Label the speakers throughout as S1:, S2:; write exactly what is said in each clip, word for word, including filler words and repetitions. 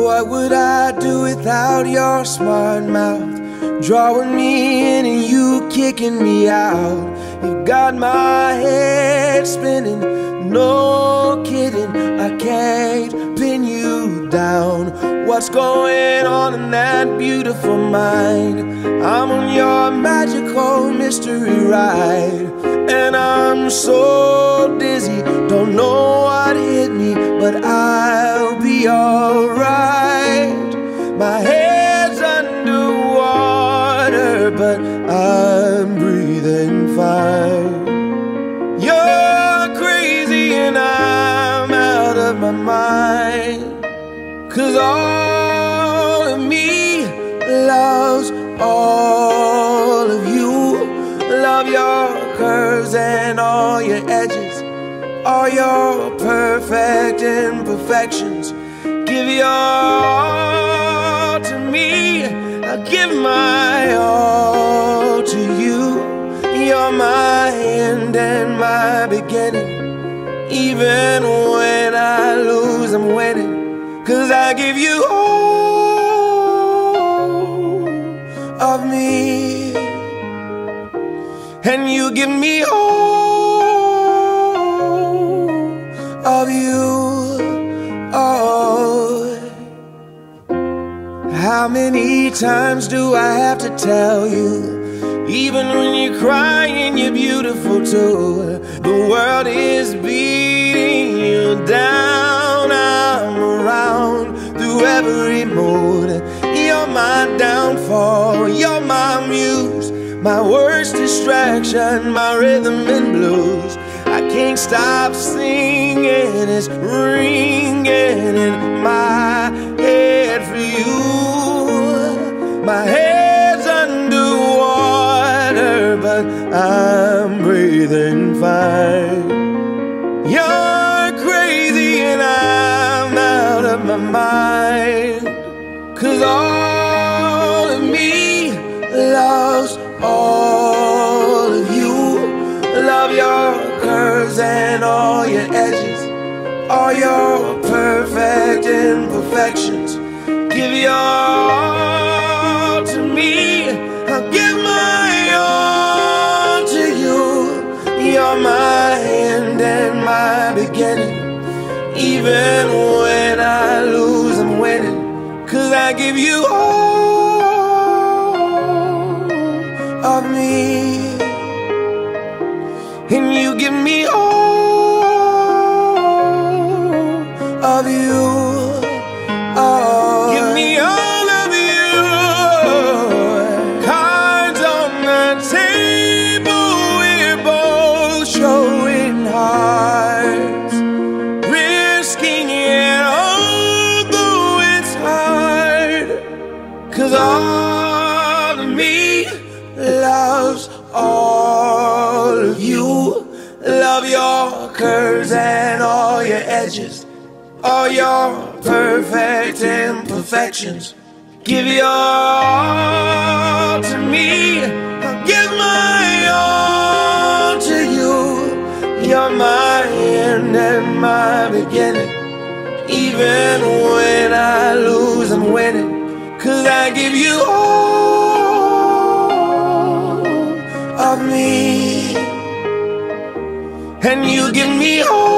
S1: What would I do without your smart mouth? Drawing me in and you kicking me out. You got my head spinning, no kidding, I can't pin you down. What's going on in that beautiful mind? I'm on your magical mystery ride, and I'm so dizzy, don't know what hit me, but I'll be alright. My head's underwater, but I'm breathing fine. You're crazy and I'm out of my mind, 'cause all of me loves all of you. Love your curves and all your edges, all your perfect imperfections. Give your all to me, I'll give my all to you. You're my end and my beginning. Even when I lose, I'm winning, 'cause I give you all of me, and you give me all of you. Oh, how many times do I have to tell you? Even when you're crying, you're beautiful too. The world is beating you down. I'm around through every mood. You're my downfall, you're my muse, my worst distraction, my rhythm and blues. I can't stop singing, it's ringing in my head for you. My head's underwater, but I'm breathing fine. You're crazy and I'm out of my mind, 'cause all of me loves all of you. Love your curves and all your edges, all your perfect imperfections. Give your all to me, I'll give my all to you. You're my end and my beginning. Even when I lose, I'm winning, 'cause I give you all of me, and you give me all of you. Oh, give me all of you. Cards on the table, we're both showing hearts, risking it although it's hard, 'cause all of me loves all of you. Love your curves and all your edges, all your perfect imperfections. Give your all to me, I'll give my all to you. You're my end and my beginning. Even when I lose, I'm winning, 'cause I give you all of me, and you give me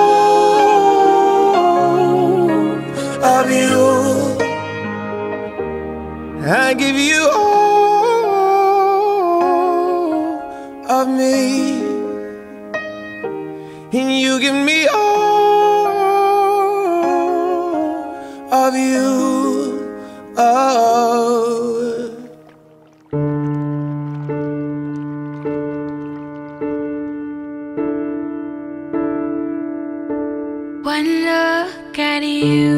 S1: all of you. I give you all of me, and you give me all of you. Oh,
S2: one look at you,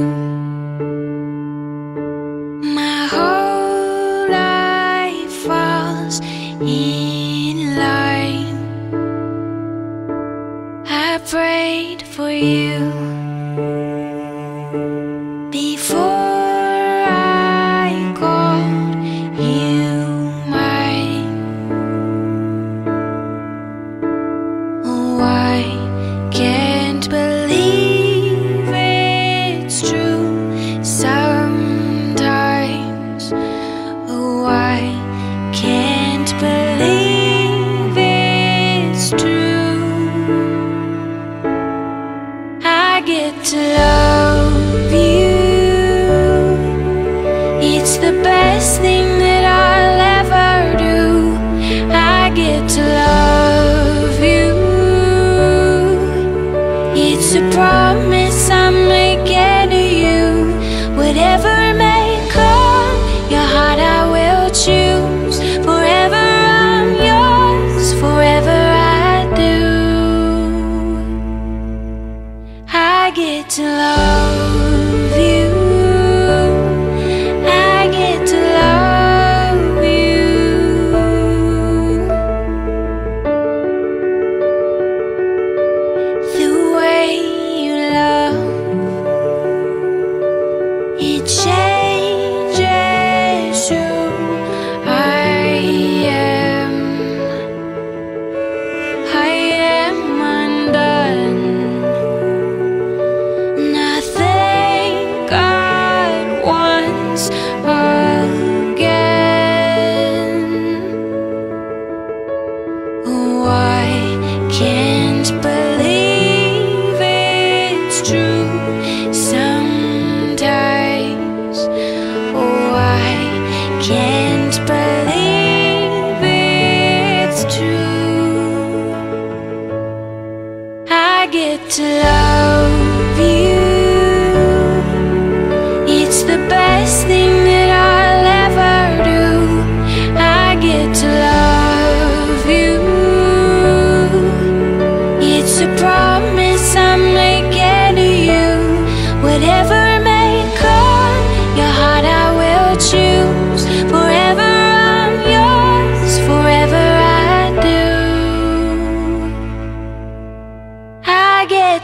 S2: my whole life falls in line. I prayed for you before I called you mine. Oh, I can't believe it's true. Some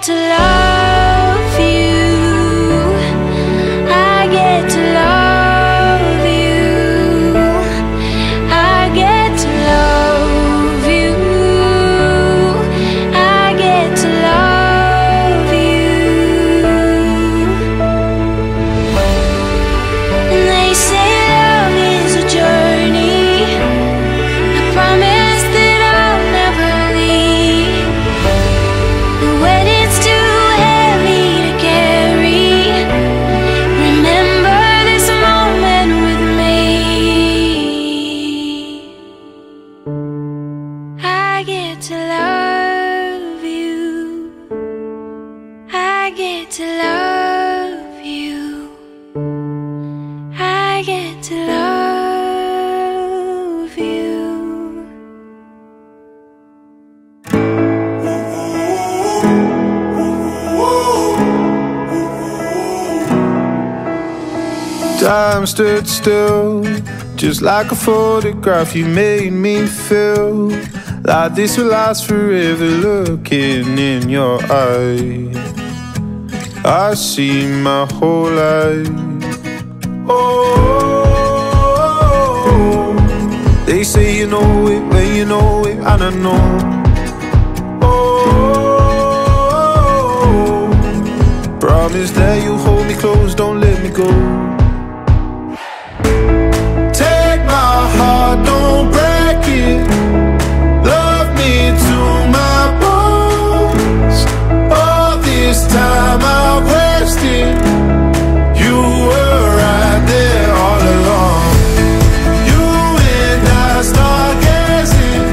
S2: to love you. I get to love you. I get to love you. I get to love you. And they say love is a journey. I promise that I'll never leave. But when it's too heavy to carry, remember this moment with me. I get to love you. I get to love you. I get to love you.
S3: Time stood still, just like a photograph. You made me feel like this will last forever. Looking in your eyes, I see my whole life. Oh, they say you know it when you know it, and I know. Oh, promise that you hold me close, don't let me go. Take my heart, don't break it. Love me to my bones. All this time I've wasted. You were right there all along. You and I start gazing,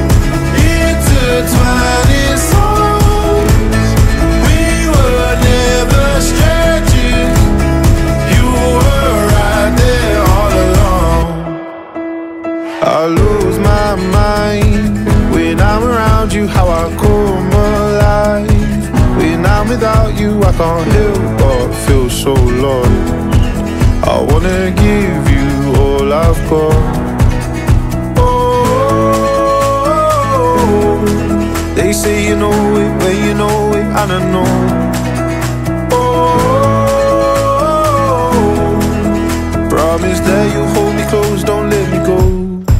S3: intertwining souls. We were never strangers. You were right there all along. I lose my mind when I'm around you, how I come alive. When I'm without you, I can't help but feel so lost. I wanna give you all I've got. Oh, they say you know it when you know it, and I know. Oh, promise that you hold me close, don't let me go.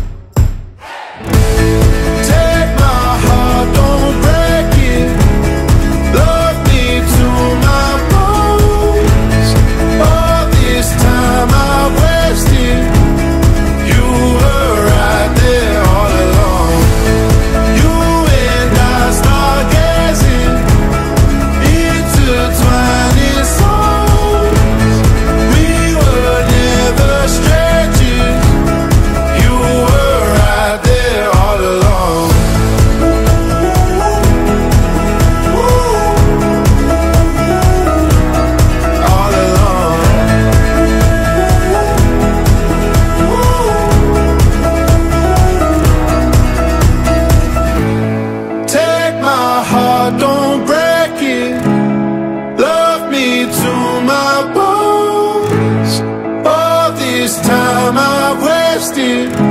S3: Take my heart, don't break it. Love me to my bones. All this time I've wasted. You were right there all along. You and I start gazing, intertwining souls. We were never strangers. You were right there all along. All along. Take my heart, don't break it. Love me to my bones. All this time I've wasted.